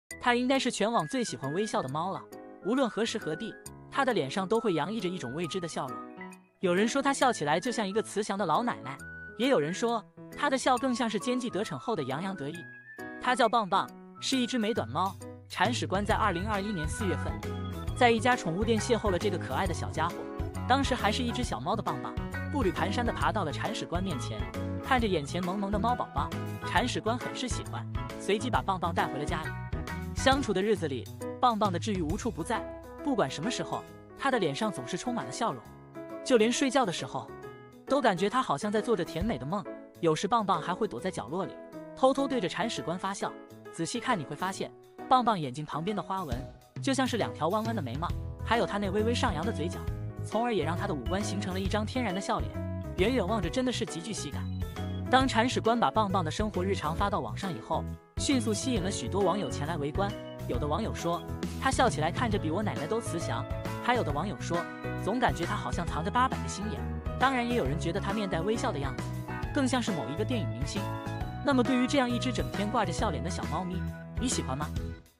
它应该是全网最喜欢微笑的猫了，无论何时何地，它的脸上都会洋溢着一种未知的笑容。有人说它笑起来就像一个慈祥的老奶奶，也有人说它的笑更像是奸计得逞后的洋洋得意。它叫棒棒，是一只美短猫。铲屎官在2021年4月份，在一家宠物店邂逅了这个可爱的小家伙。当时还是一只小猫的棒棒，步履蹒跚地爬到了铲屎官面前，看着眼前萌萌的猫宝宝，铲屎官很是喜欢，随即把棒棒带回了家里。相处的日子里，棒棒的治愈无处不在，不管什么时候，他的脸上总是充满了笑容，就连睡觉的时候，都感觉他好像在做着甜美的梦。有时棒棒还会躲在角落里，偷偷对着铲屎官发笑。仔细看你会发现，棒棒眼睛旁边的花纹就像是2条弯弯的眉毛，还有他那微微上扬的嘴角，从而也让他的五官形成了一张天然的笑脸，远远望着真的是极具喜感。当铲屎官把棒棒的生活日常发到网上以后，迅速吸引了许多网友前来围观。有的网友说，他笑起来看着比我奶奶都慈祥，还有的网友说，总感觉他好像藏着800个心眼。当然也有人觉得他面带微笑的样子更像是某一个电影明星。那么对于这样一只整天挂着笑脸的小猫咪，你喜欢吗？